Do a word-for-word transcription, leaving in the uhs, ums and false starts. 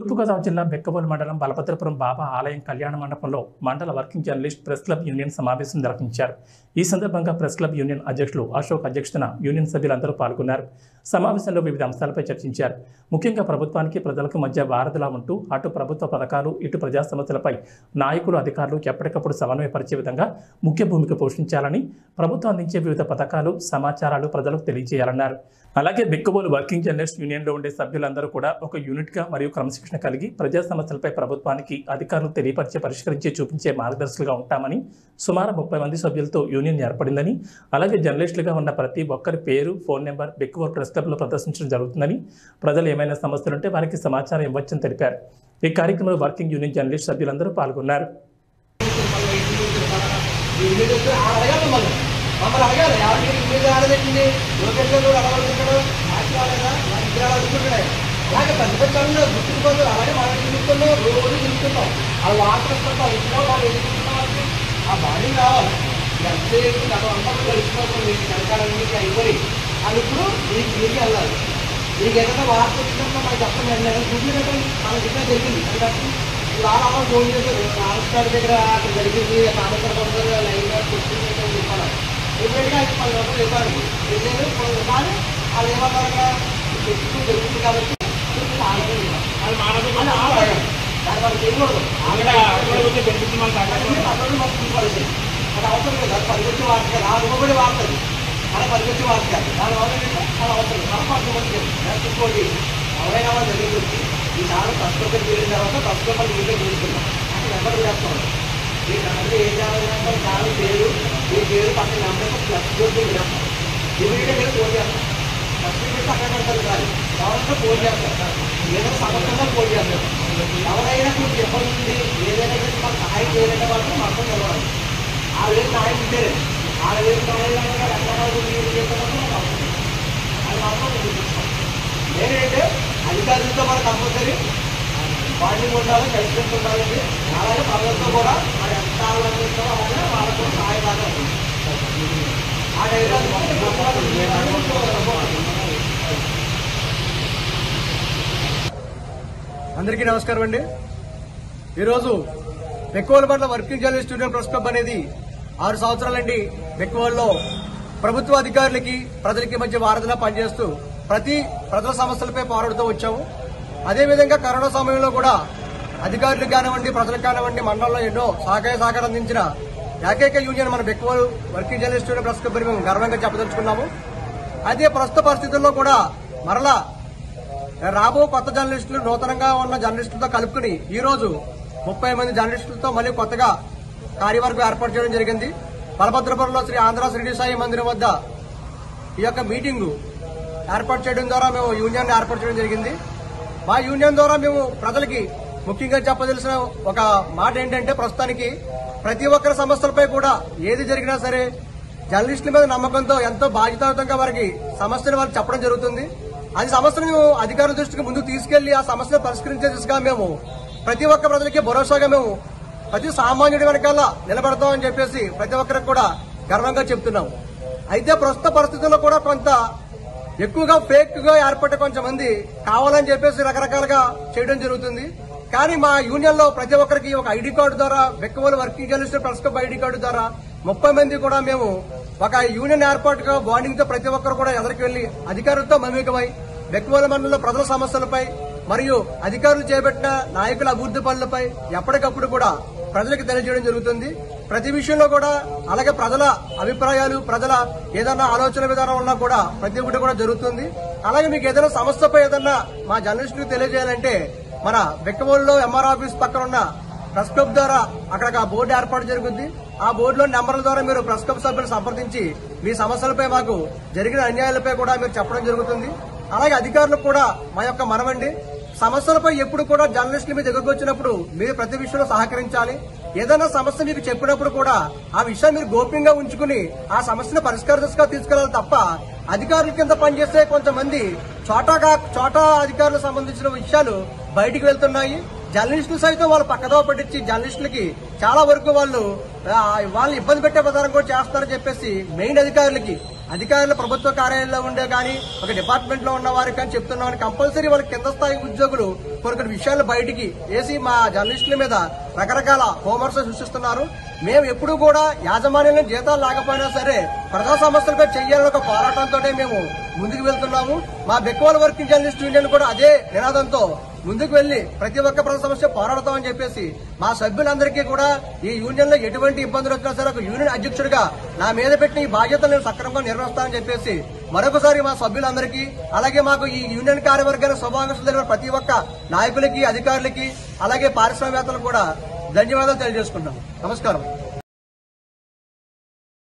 తూర్పుగోదావరి జిల్లా బెక్కవోలు మండలం బలభద్రపురం బాబా ఆలయం కళ్యాణ మండపంలో మండల working journalist press club union సమావేశం నిర్వహించారు. ఈ సందర్భంగా ప్రెస్ క్లబ్ యూనియన్ అధ్యక్షులు అశోక్ అధ్యక్షతన యూనియన్ సభ్యులందరూ పాల్గొన్నారు. సమావేశంలో వివిధ అంశాలపై చర్చించారు. ముఖ్యంగా ప్రభుత్వానికి ప్రజలకు మధ్య వారధిలా ఉంటూ అటు ప్రభుత్వ పథకాలు ఇటు ప్రజా సమస్యలపై నాయకులు అధికారులు ఎప్పటికప్పుడు సమన్వయపరిచే విధంగా ముఖ్య భూమిక పోషించాలని, ప్రభుత్వం అందించే వివిధ పథకాలు సమాచారాలు ప్రజలకు తెలియజేయాలన్నారు. అలాగే బెక్కవోలు వర్కింగ్ జర్నలిస్ట్ యూనియన్లో ఉండే సభ్యులందరూ కూడా ఒక యూనిట్గా మరియు క్రమశిక్షణ కలిగి ప్రజా సమస్యలపై ప్రభుత్వానికి అధికారులు తెలియపరిచే పరిష్కరించే చూపించే మార్గదర్శకులుగా ఉంటామని, సుమారు ముప్పై మంది సభ్యులతో యూనియన్ ఏర్పడిందని, అలాగే జర్నలిస్టులుగా ఉన్న ప్రతి ఒక్కరి పేరు, ఫోన్ నెంబర్ బెక్కవోలు ప్రెస్ క్లబ్లో ప్రదర్శించడం జరుగుతుందని, ప్రజలు ఏమైనా సమస్యలుంటే వారికి సమాచారం ఇవ్వచ్చని తెలిపారు. ఈ కార్యక్రమంలో వర్కింగ్ యూనియన్ జర్నలిస్ట్ సభ్యులందరూ పాల్గొన్నారు. మమ్మల్ని అడగాలి ఎవరికి ఇల్లు ఆడదండి లోకేష్ గారు కూడా అడగలుగుతాడు ఆశ రాలేదా ఇద్దరు అడుగుతుంటాడు. అలాగే పెద్ద పెద్దలో గుర్తుకుపోదు. అలాగే మనం తిరుగుతున్నాం, రోజు తిరుగుతున్నాం. ఆ వాటర్ వస్తుంటాం ఇంట్లో వాళ్ళు ఎదుర్కొంటున్న వాళ్ళకి ఆ బాడీ రావాలి. ఎంతసేపు గత అందరూ కలిసిపోతాం. మీకు సరకారం మీకు అయిపోయి అది ఇప్పుడు మీకు తిరిగి వెళ్ళాలి. మీకు ఏదైనా వార్త వచ్చినప్పుడు మనకు చెప్పండి. నేను చూసినట్టు మనకి ఇక్కడ జరిగింది. ఎందుకంటే ఇప్పుడు ఆడ ఫోన్ చేశారు రాజస్థాన్ దగ్గర అక్కడ జరిగింది సాయంత్రం పండుగ లైన్ వచ్చింది చెప్పాలి. ఇమీడియట్గా ఐదు పది రోజులు ఇవ్వాలి. నేను కానీ వాళ్ళు ఏమన్నారుగా ఎక్కువ జరుగుతుంది కాబట్టి దాని మనకి చేయకూడదు. అందరూ మాకు తీసుకోవాలి. అది అవసరం లేదు. అది పరిగెత్తి వార్త కాదు, ఆ రూపడి వార్తది మన పరిగెత్తి వార్త కాదు. దానివల్ల ఏంటంటే అది అవసరం మన పట్టుకోండి. తీసుకోండి ఎవరైనా వాళ్ళు జరుగుతుంది. ఈసారి ప్రస్తుతం చేరిన తర్వాత ప్రస్తుతం మనం ఇంట్లో చూస్తున్నాం అక్కడ నెంబర్ వేస్తాం. ఈ నెంబర్ ఏం చేయాలంటే చాలా పేరు ఈ పేరు పక్కన నెంబర్ ప్లస్ వేస్తాం. ఇమీడియట్గా ఫోన్ చేస్తాం. ఫస్ట్ పెట్టి అక్కడ పెడతారు కాదు ఎవరైనా ఫోన్ చేస్తారు. ఏదైనా సమస్యగా ఫోన్ చేస్తారు. ఎవరైనా మీకు ఇబ్బంది ఉంది ఏదైనా మాకు సహాయం చేయాలంటే మాత్రం మొత్తం నిలవాలి. ఆ వేరు సహాయం ఉంటేనే ఆ వేరు సహాయం అది మాత్రం నేనంటే అధికారులతో మన కంపల్సరీ బాండింగ్ ఉండాలి, కలిసి ఉండాలండి. అలాగే ప్రజలతో కూడా మరి ఎంత ఆలోచిస్తామో అలాగే వాళ్ళకు సహాయకారం ఉంటుంది. ఆ టైంలో అందరికీ నమస్కారం అండి. ఈరోజు బెక్కవోలు మండల working journalist union press club అనేది ఆరు సంవత్సరాలండి బెక్కవోలులో ప్రభుత్వ అధికారులకి ప్రజలకి మధ్య వారధిలా పనిచేస్తూ ప్రతి ప్రజల సమస్యలపై పోరాడుతూ వచ్చాము. అదేవిధంగా కరోనా సమయంలో కూడా అధికారులకు కానివ్వండి ప్రజలకు కానివ్వండి మండలంలో ఎన్నో సహకార సహకారం అందించిన ఏకైక యూనియన్ మన Bekkavolu working journalist union press club మేము గర్వంగా చెప్పదలుచుకున్నాము. అదే ప్రస్తుత పరిస్థితుల్లో కూడా మరలా రాబో కొత్త జర్నలిస్టులు నూతనంగా ఉన్న జర్నలిస్టులతో కలుపుకుని ఈ రోజు ముప్పై మంది జర్నలిస్టులతో మళ్ళీ కొత్తగా కార్యవర్గం ఏర్పాటు చేయడం జరిగింది. బలభద్రపురంలో శ్రీ ఆంధ్ర శ్రీ సాయి మందిరం వద్ద ఈ యొక్క మీటింగు ఏర్పాటు చేయడం ద్వారా మేము యూనియన్ ఏర్పాటు చేయడం జరిగింది. మా యూనియన్ ద్వారా మేము ప్రజలకి ముఖ్యంగా చెప్పదలసిన ఒక మాట ఏంటంటే ప్రస్తుతానికి ప్రతి ఒక్కరి సమస్యలపై కూడా ఏది జరిగినా సరే జర్నలిస్టుల మీద నమ్మకంతో ఎంతో బాధ్యతాయుతంగా వారికి సమస్యను వారికి చెప్పడం జరుగుతుంది. అది సమస్యను మేము అధికారుల దృష్టికి ముందుకు తీసుకెళ్లి ఆ సమస్యను పరిష్కరించే దిశగా మేము ప్రతి ఒక్క ప్రజలకి భరోసాగా మేము ప్రతి సామాన్యుడి వెనకాల నిలబడతామని చెప్పేసి ప్రతి ఒక్కరికి కూడా గర్వంగా చెప్తున్నాము. అయితే ప్రస్తుత పరిస్థితుల్లో కూడా కొంత ఎక్కువగా ఫేక్ గా ఏర్పడే కొంతమంది కావాలని చెప్పేసి రకరకాలుగా చేయడం జరుగుతుంది. కానీ మా యూనియన్ లో ప్రతి ఒక్కరికి ఒక ఐడి కార్డు ద్వారా Bekkavolu working journalist press club ID card ద్వారా ముప్పై మంది కూడా మేము ఒక యూనియన్ ఏర్పాటుగా బాండింగ్ తో ప్రతి ఒక్కరు కూడా ఎదరికి వెళ్లి అధికారులతో మమేకమై బెక్కవోలు మండలంలో ప్రజల సమస్యలపై మరియు అధికారులు చేపట్టిన నాయకుల అభివృద్ధి పనులపై ఎప్పటికప్పుడు కూడా ప్రజలకు తెలియజేయడం జరుగుతుంది. ప్రతి విషయంలో కూడా అలాగే ప్రజల అభిప్రాయాలు ప్రజల ఏదైనా ఆలోచన విధానం ఉన్నా కూడా ప్రతి ఒక్కటి కూడా జరుగుతుంది. అలాగే మీకు ఏదైనా సమస్యపై ఏదన్నా మా జర్నలిస్టులకు తెలియజేయాలంటే మన బెక్కవోలులో ఎంఆర్ ఆఫీస్ పక్కన ఉన్న ప్రెస్ క్లబ్ ద్వారా అక్కడ బోర్డు ఏర్పాటు జరుగుతుంది. ఆ బోర్డులో నెంబర్ల ద్వారా మీరు ప్రెస్ క్లబ్ సభ్యులు సంప్రదించి మీ సమస్యలపై మాకు జరిగిన అన్యాయాలపై కూడా మీరు చెప్పడం జరుగుతుంది. అలాగే అధికారులకు కూడా మా యొక్క మనవండి సమస్యలపై ఎప్పుడు కూడా జర్నలిస్టులు మీ దగ్గరకు వచ్చినప్పుడు మీరు ప్రతి విషయంలో సహకరించాలి. ఏదైనా సమస్య మీకు చెప్పినప్పుడు కూడా ఆ విషయాన్ని మీరు గోప్యంగా ఉంచుకుని ఆ సమస్యను పరిష్కార దిశగా తీసుకెళ్లాలి తప్ప అధికారుల కింద పనిచేసే కొంతమంది చోటాగా చోటా అధికారులకు సంబంధించిన విషయాలు బయటికి వెళ్తున్నాయి. జర్నలిస్టులు సైతం వాళ్ళు పక్కదో పట్టించి జర్నలిస్టులకి చాలా వరకు వాళ్ళు వాళ్ళు ఇబ్బంది పెట్టే ప్రధానం కూడా చేస్తారని చెప్పేసి మెయిన్ అధికారులకి అధికారులు ప్రభుత్వ కార్యాలయంలో ఉండే కానీ ఒక డిపార్ట్మెంట్ లో ఉన్న వారికి కానీ చెప్తున్నామని కంపల్సరీ వాళ్ళ కింద స్థాయి ఉద్యోగులు కొన్ని కొన్ని విషయాలు బయటికి వేసి మా జర్నలిస్టుల మీద రకరకాల హోంవర్క్స్ సృష్టిస్తున్నారు. మేము ఎప్పుడూ కూడా యాజమాన్యంలో జీతాలు లేకపోయినా సరే ప్రజా సమస్యలపై చెయ్యాలని ఒక పోరాటంతో మేము ముందుకు వెళ్తున్నాము. మా బెక్వాల్ వర్కింగ్ జర్నలిస్ట్ యూనియన్ కూడా అదే నినాదంతో ముందుకు వెళ్లి ప్రతి ఒక్క ప్రజా సమస్య పోరాడతామని చెప్పేసి మా సభ్యులందరికీ కూడా ఈ యూనియన్ లో ఎటువంటి ఇబ్బందులు వచ్చినా సరే ఒక యూనియన్ అధ్యక్షుడిగా నా మీద పెట్టిన ఈ బాధ్యతలు నేను సక్రమంగా నిర్వహిస్తానని చెప్పేసి మరొకసారి మా సభ్యులందరికీ అలాగే మాకు ఈ యూనియన్ కార్యవర్గానికి శుభాకాంక్షలు తెలిపిన ప్రతి ఒక్క నాయకులకి, అధికారులకి, అలాగే పారిశ్రామికవేత్తలకు కూడా ధన్యవాదాలు తెలియజేసుకుంటాం. నమస్కారం.